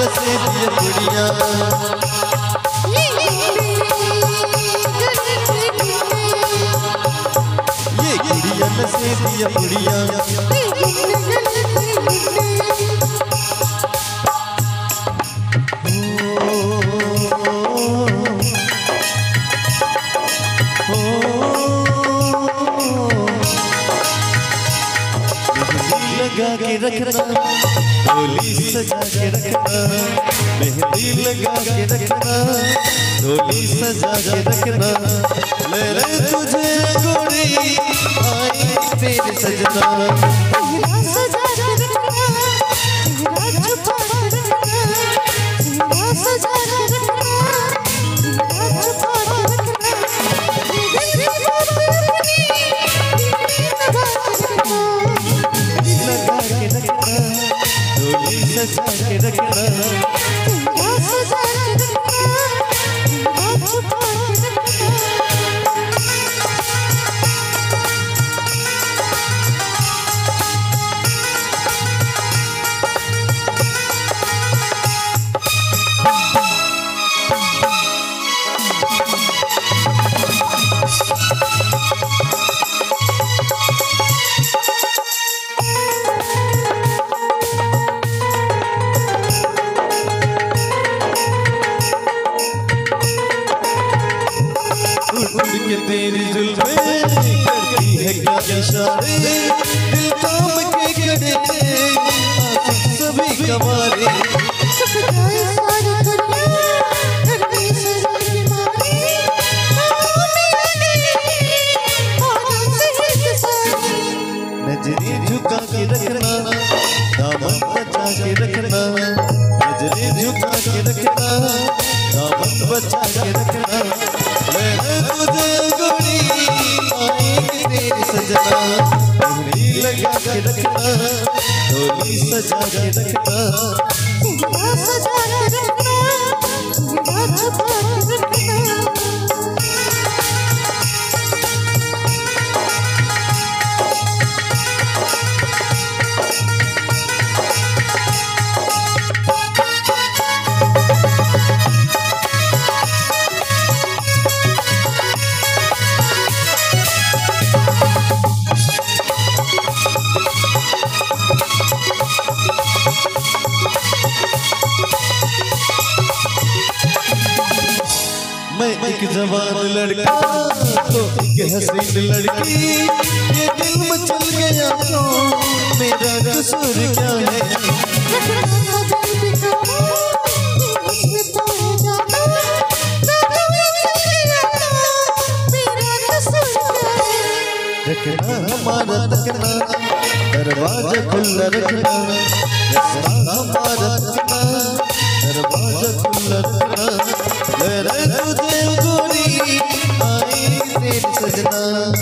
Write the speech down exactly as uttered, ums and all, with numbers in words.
से दिया पुड़िया ये गुड़िया से दिया पुड़िया लगा के रखना डोली सजा के रखना मेहंदी लगा के रखना डोली सजा के रखना ले रे तुझे गोरी आई तेरे सजना सजा के रखना छुपा के रखना सजा के रखना छुपा के रखना डोली सजा के रखना सजा के रखना छुपा के रखना के तेरी जुल्फे करती है क्या इशारे दिल थाम के खड़े थे सभी कवारे सुख जाए सारी दुनिया धरती से की मारे नजरें झुका के रखना दामन बचा के रखना नजरें झुका के रखना दामन बचा के रखना मैं तुझे गोरी आएगी तेरी सजना मेहंदी लगा के रखना डोली सजा के रखना सजा के रखना छुपा के रखना मैं एक जवान लड़का तो एक हसीन लड़की ये दिल में चल गया तो मेरा कसूर क्या है रखना हमारा तकना दरवाजा खुला रखना हमारा तकना दरवाजा खुला रखना तुझे गोरी आई तेरी सजना।